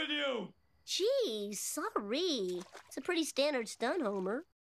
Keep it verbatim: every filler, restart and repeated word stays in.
with you? Gee, sorry. It's a pretty standard stunt, Homer.